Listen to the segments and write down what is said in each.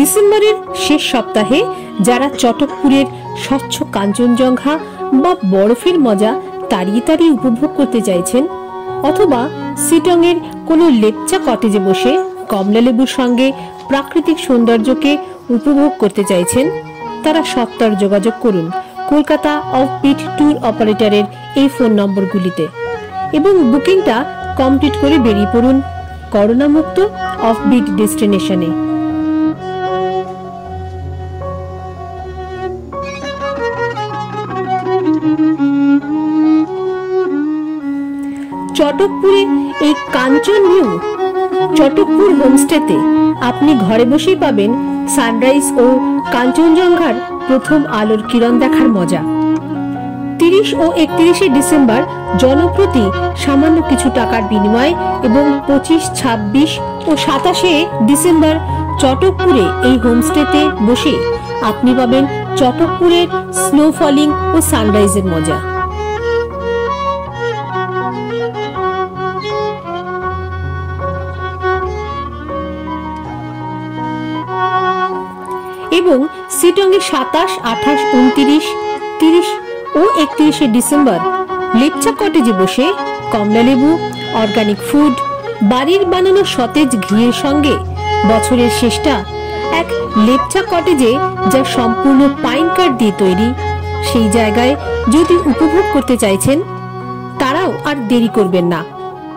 ডিসেম্বরের শেষ সপ্তাহে যারা চটকপুরের স্বচ্ছ কাঞ্চনজঙ্ঘা বা বরফের মজা তাড়িয়ে তাড়িয়ে উপভোগ করতে চাইছেন, অথবা শিটং এর কোনো লেপচা কটেজে বসে কমলালেবুর সঙ্গে প্রাকৃতিক সৌন্দর্যকে উপভোগ করতে চাইছেন, তারা সত্বর যোগাযোগ করুন কলকাতা অফবিট ট্যুর অপারেটরের এই ফোন নম্বরগুলিতে এবং বুকিংটা কমপ্লিট করে বেরিয়ে পড়ুন করোনা মুক্ত অফবিট ডেস্টিনেশনে। চটকপুরে এই কাঞ্চন ভিউ চটকপুর হোমস্টেতে আপনি ঘরে বসেই পাবেন সানরাইজ ও কাঞ্চনজঙ্ঘার প্রথম আলোর কিরণ দেখার মজা। 30 ও 31শে ডিসেম্বর জনপ্রতি সামান্য কিছু টাকার বিনিময়ে এবং 25, 26 ও 27শে ডিসেম্বর চটকপুরে এই হোমস্টেতে বসে আপনি পাবেন চটকপুরের স্নোফলিং ও সানরাইজের মজা। এবং শিটং এ 27, 28, 29, 30 ও 31শে ডিসেম্বর লেপচা কটেজে বসে কমলালেবু, অর্গানিক ফুড, বাড়ির বানানো সতেজ ঘিয়ের সঙ্গে বছরের শেষটা এক লেপচা কটেজে যা সম্পূর্ণ পাইন কাঠ দিয়ে তৈরি, সেই জায়গায় যদি উপভোগ করতে চাইছেন তারাও আর দেরি করবেন না।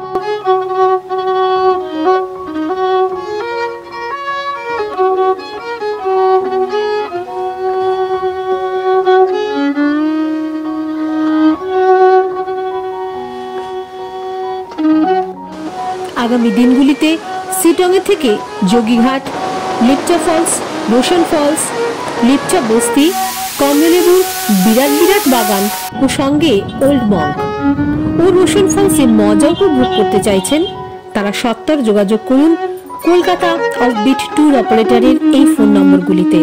আগামী দিনগুলিতে শিটং এ থেকে যোগীঘাট, লেপচা ফলস, রোশন ফলস, লেপচা বস্তি, কমলালেবুর বিরাট বিরাট বাগান ও সঙ্গে ওল্ড মঙ্ক ও রোশন ফলসে মজা উপভোগ করতে চাইছেন, তারা সত্বর যোগাযোগ করুন কলকাতা অফবিট ট্যুর অপারেটরের এই ফোন নম্বরগুলিতে।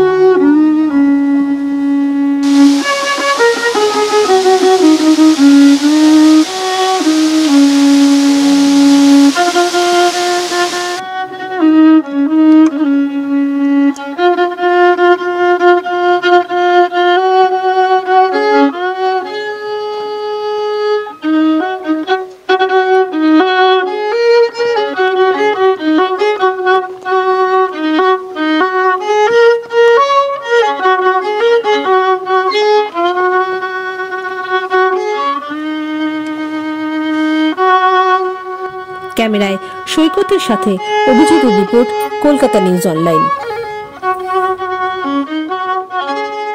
ক্যামেরায় সৈকতের সাথে অভিজিতের রিপোর্ট, কলকাতা নিউজ অনলাইন।